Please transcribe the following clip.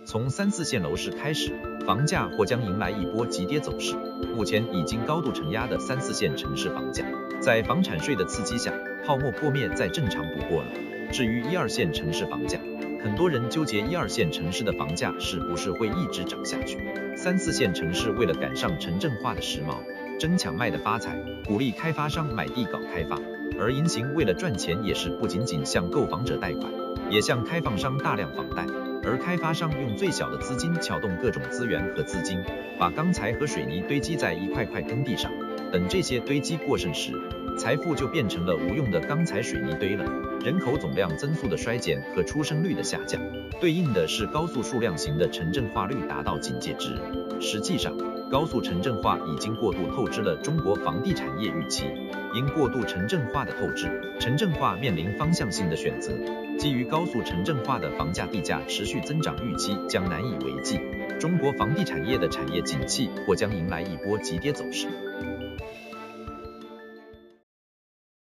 从3、4线楼市开始，房价或将迎来一波急跌走势。目前已经高度承压的3、4线城市房价，在房产税的刺激下，泡沫破灭再正常不过了。至于1、2线城市房价，很多人纠结1、2线城市的房价是不是会一直涨下去。3、4线城市为了赶上城镇化的时髦，争抢卖的发财，鼓励开发商买地搞开发，而银行为了赚钱也是不仅仅向购房者贷款，也向开放商大量房贷，而开发商用最小的资金撬动各种资源和资金，把钢材和水泥堆积在一块块耕地上，等这些堆积过剩时，财富就变成了无用的钢材水泥堆了。人口总量增速的衰减和出生率的下降，对应的是高速数量型的城镇化率达到警戒值。实际上，高速城镇化已经过度透支了中国房地产业预期。因过度城镇化的透支，城镇化面临方向性的选择。基于高速城镇化的房价地价持续增长预期将难以为继，中国房地产业的产业景气或将迎来一波急跌走势。